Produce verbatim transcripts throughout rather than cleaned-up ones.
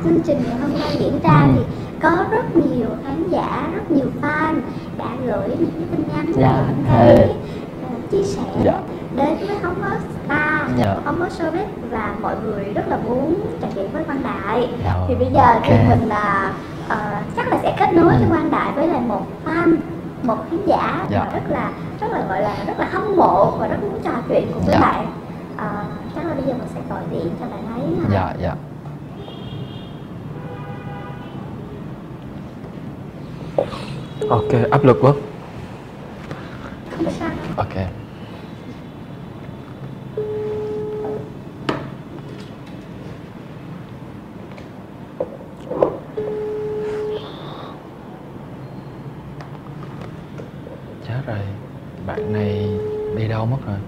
chương trình ngày hôm nay diễn ra Ừ. thì có rất nhiều khán giả, rất nhiều fan đã gửi những cái tin nhắn, Dạ. những cái Ờ. uh, chia sẻ Dạ. đến với Hóng Hớt Spa, Dạ. Hóng Hớt Showbiz, và mọi người rất là muốn trò chuyện với Quang Đại. Dạ. Thì bây giờ thì Ok. mình là uh, chắc là sẽ kết nối Ừ. với Quang Đại với lại một fan, một khán giả Dạ. mà rất là rất là gọi là rất là hâm mộ và rất muốn trò chuyện cùng với Dạ. bạn. Uh, chắc là bây giờ mình sẽ gọi điện cho bạn ấy ha. Dạ. Dạ. Ok, áp lực quá. Không sao. Ok. Chết rồi, bạn này đi đâu mất rồi?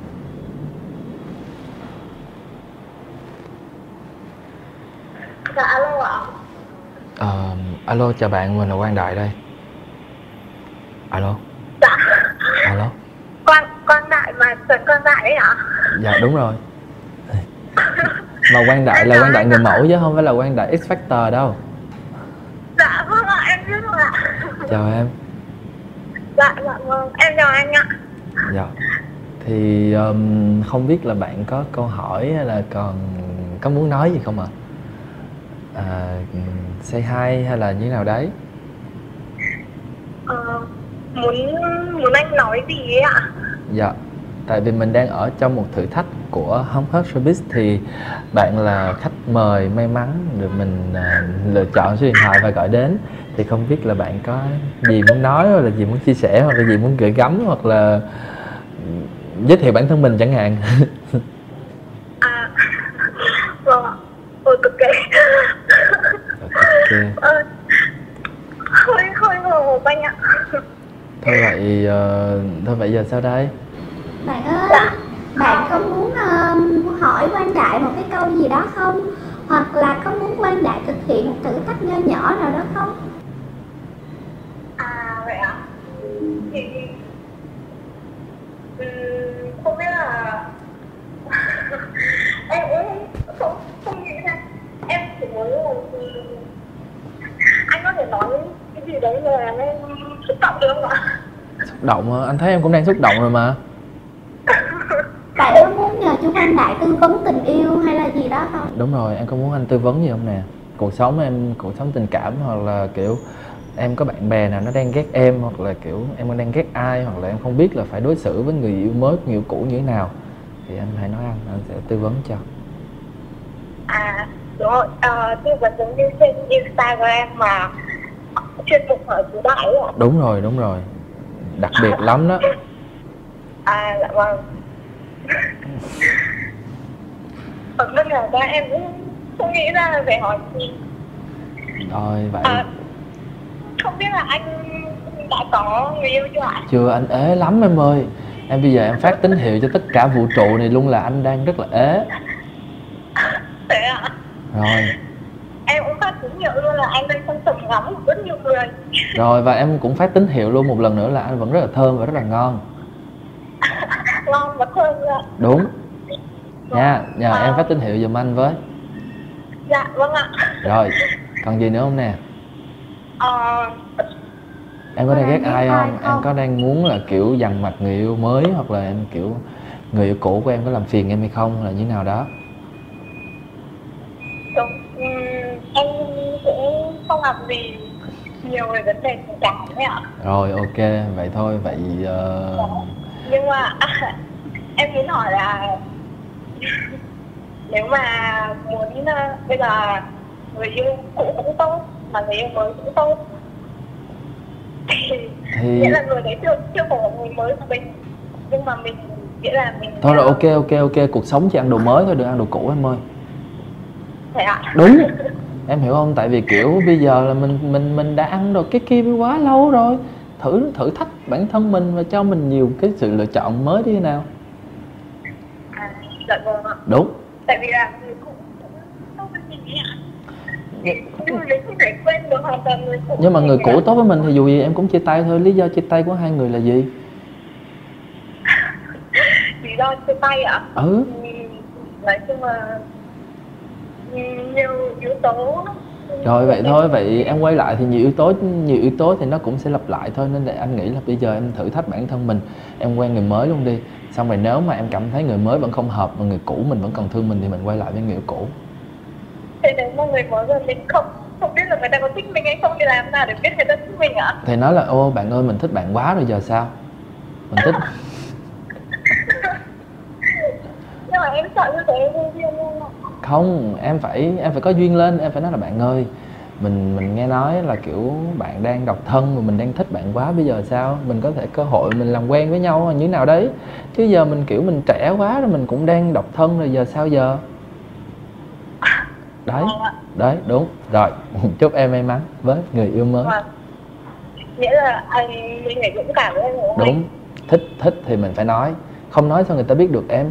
Dạ alo ạ. Ờ, alo, chào bạn, mình là Quang Đại đây. Alo. Dạ. Alo. Quang Quang Đại mà Trần Quang Đại ấy hả? Dạ đúng rồi. Mà Quang Đại là Quang Đại người mẫu chứ không phải là Quang Đại X Factor đâu. Dạ vâng ạ, em biết rồi ạ. Chào em. Dạ dạ vâng, em chào anh ạ. Dạ. Thì um, không biết là bạn có câu hỏi hay là còn có muốn nói gì không ạ? À, say hi hay là như thế nào đấy? Ờ, muốn muốn anh nói gì ấy ạ? Dạ. Tại vì mình đang ở trong một thử thách của Hóng Hớt Showbiz thì bạn là khách mời may mắn được mình uh, lựa chọn số điện thoại và gọi đến. Thì không biết là bạn có gì muốn nói hoặc là gì muốn chia sẻ hoặc là gì muốn gửi gắm hoặc là giới thiệu bản thân mình chẳng hạn. À, vâng ạ. Ôi cực kỳ. Ok. Ờ, hơi hơi ngờ hộp anh ạ. Thôi vậy uh, thôi vậy giờ sao đây? Bạn ơi, Dạ. bạn có muốn uh, hỏi Quang Đại một cái câu gì đó không? Hoặc là có muốn Quang Đại thực hiện một thử thách nho nhỏ nào đó không? À vậy ạ. Thì ừm, không biết là em cũng không không nghĩ ra. Em chỉ muốn là ừm, anh có thể nói cái gì đấy mà làm em xúc động được không ạ? Xúc động hả? Anh thấy em cũng đang xúc động rồi mà. Bạn có muốn nhờ chú Quang Đại tư vấn tình yêu hay là gì đó không? Đúng rồi, em có muốn anh tư vấn gì không nè? Cuộc sống em, cuộc sống tình cảm hoặc là kiểu em có bạn bè nào nó đang ghét em hoặc là kiểu em đang ghét ai hoặc là em không biết là phải đối xử với người yêu mới, người yêu cũ như thế nào thì anh hãy nói anh, anh sẽ tư vấn cho. À đúng rồi, à, tư vấn giống như trên Instagram mà chuyên mục hỏi chú Đại ấy ạ. Đúng rồi, đúng rồi. Đặc biệt lắm đó. À dạ vâng. Ở bên ngoài ra em cũng không nghĩ ra là phải hỏi gì. Rồi vậy. À, không biết là anh đã có người yêu chưa ạ? Chưa, anh ế lắm em ơi. Em bây giờ em phát tín hiệu cho tất cả vũ trụ này luôn là anh đang rất là ế. Thế ạ? Rồi. Em cũng phát tín hiệu luôn là anh đang trong tầm ngắm của rất nhiều người. Rồi và em cũng phát tín hiệu luôn một lần nữa là anh vẫn rất là thơm và rất là ngon. Ngon và thơm ạ. Đúng. Nha, nhờ À. em phát tín hiệu giùm anh với. Dạ vâng ạ. Rồi, còn gì nữa không nè? Ờ, Em có đang ghét ai không? không? Em có đang muốn là kiểu dằn mặt người yêu mới hoặc là em kiểu người yêu cũ của em có làm phiền em hay không hay là như nào đó? đúng. Uhm, em cũng không làm gì nhiều về vấn đề tình cảm ấy ạ. Rồi ok, vậy thôi, vậy uh... Nhưng mà à, em muốn hỏi là nếu mà muốn uh, bây giờ người yêu cũ cũng tốt mà người yêu mới cũng tốt thì, thì... nghĩa là người đấy chưa chưa phải là người mới của mình nhưng mà mình nghĩa là mình thôi rồi ok ok ok cuộc sống chỉ ăn đồ mới thôi, đừng ăn đồ cũ em ơi. Thế ạ? Đúng. Em hiểu không? Tại vì kiểu bây giờ là mình mình mình đã ăn đồ cái kia quá lâu rồi, thử thử thách bản thân mình và cho mình nhiều cái sự lựa chọn mới đi nào. À, dạ vâng ạ. Đúng. Tại vì là người cũ cũng tốt với mình ấy ạ. Nhưng mà mình không thể quên được hoàn toàn người cũ. Nhưng mà người cũ tốt với mình thì dù gì em cũng chia tay thôi. Lý do chia tay của hai người là gì? Lý do chia tay ạ? Ừ. Nói chung là nhiều yếu tố Rồi vậy thôi, vậy em quay lại thì nhiều yếu tố nhiều yếu tố thì nó cũng sẽ lặp lại thôi, nên là anh nghĩ là bây giờ em thử thách bản thân mình, em quen người mới luôn đi. Xong rồi nếu mà em cảm thấy người mới vẫn không hợp mà người cũ mình vẫn còn thương mình thì mình quay lại với người cũ. Thế nếu mà người mới rồi mình không không biết là người ta có thích mình hay không thì làm nào để biết người ta thích mình ạ? Thì nói là ô bạn ơi mình thích bạn quá rồi giờ sao? Mình thích Nhưng mà em sợ như thế em vô duyên luôn ạ. không, em phải em phải có duyên lên, em phải nói là bạn ơi mình mình nghe nói là kiểu bạn đang độc thân mà mình đang thích bạn quá, bây giờ sao? Mình có thể cơ hội mình làm quen với nhau như thế nào đấy. Chứ giờ mình kiểu mình trẻ quá rồi mình cũng đang độc thân rồi giờ sao giờ? Đấy, Vâng ạ. đấy đúng. Rồi, chúc em may mắn với người yêu mới. Vâng. Nghĩa là anh mình phải dũng cảm với em đúng không anh? Đúng, thích thích thì mình phải nói, không nói sao người ta biết được em.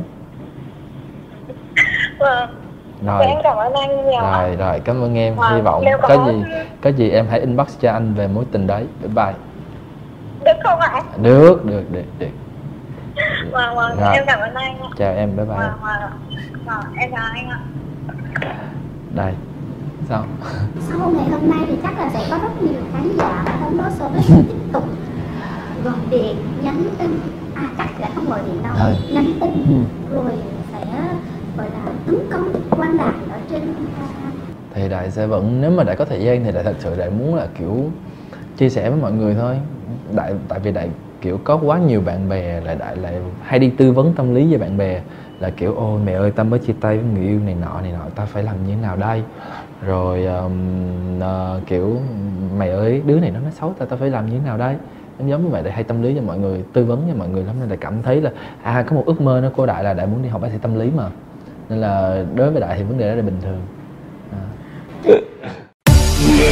Vâng. Rồi. Em cảm ơn anh nhiều ạ. Rồi, rồi, cảm ơn em. Vâng, Hy vọng nếu có- có gì có gì em hãy inbox cho anh về mối tình đấy. Bye bye. Được không ạ? Được, được, được, được. Vâng, vâng, Rồi. em cảm ơn anh ạ. Chào em, bye bye. Vâng, vâng. Vâng, em chào anh ạ. Đây. Sao? Sau ngày hôm nay thì chắc là sẽ có rất nhiều khán giả và hôm đó showbiz sẽ tiếp tục gọi điện, nhắn tin, à chắc sẽ không gọi điện đâu, Thôi. nhắn tin Ừ. rồi sẽ gọi là tấn công Quang Đại ở trên à, Thì Đại sẽ vẫn, nếu mà Đại có thời gian thì Đại thật sự Đại muốn là kiểu chia sẻ với mọi người thôi. Đại tại vì Đại kiểu có quá nhiều bạn bè, lại Đại lại hay đi tư vấn tâm lý với bạn bè là kiểu ôi mẹ ơi tao mới chia tay với người yêu này nọ này nọ, tao phải làm như thế nào đây, rồi um, uh, kiểu mày ơi đứa này nó nói xấu tao, tao phải làm như thế nào đây. Em giống như vậy, Đại hay tâm lý cho mọi người, tư vấn cho mọi người lắm, nên Đại cảm thấy là à có một ước mơ nó của Đại là Đại muốn đi học bác sĩ tâm lý mà, nên là đối với Đại thì vấn đề đó là bình thường. À.